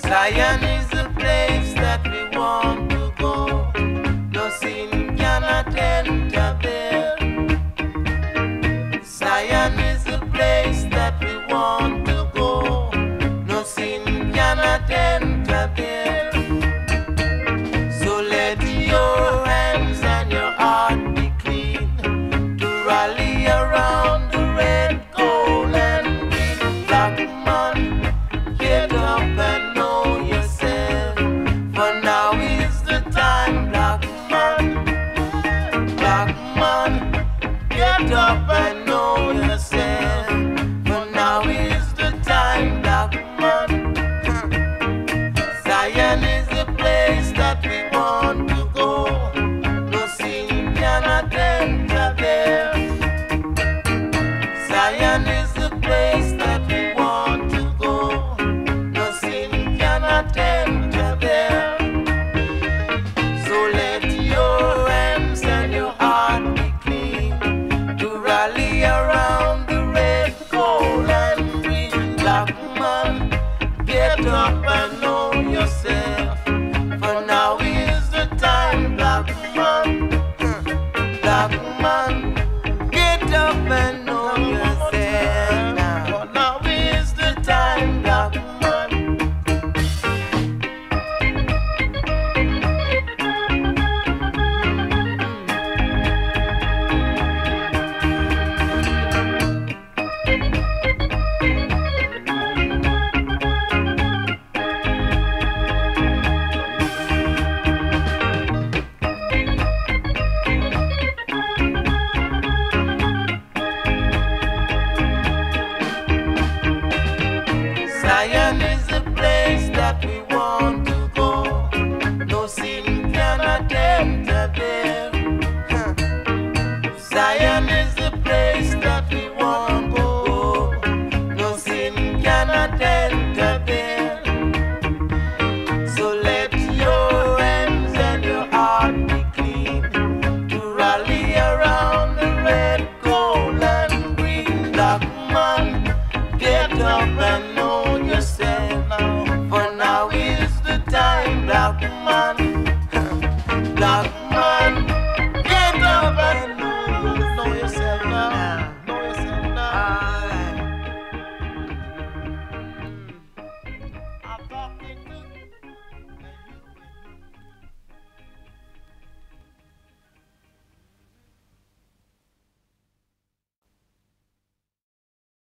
Zion is the place that we want to go. No sin cannot enter there. Zion is the place that we want to go. No sin cannot enter there. So let your hands and your heart be clean to rally around the red, gold, and green. Black man, get up and know yourself. For now is the time, black man. Black man, get up and know yourself. For now is the time, black man. Zion is the place that we want to go. No sin cannot enter there. Zion is the place that we want to go. No sin cannot enter there. So let your hands and your heart be clean to rally around the red, gold, and green. Black man, get up and know yourself. For now is the time, black man. Black man, get up and know yourself now. For now is the time, black man. Zion is the place that we want to go. No sin cannot enter there. Zion is the place that we want to go. No sin cannot enter there. So let your hands and your heart be clean to rally around the red, gold, and green. Black man, get up and know yourself now. For now is the time, black man.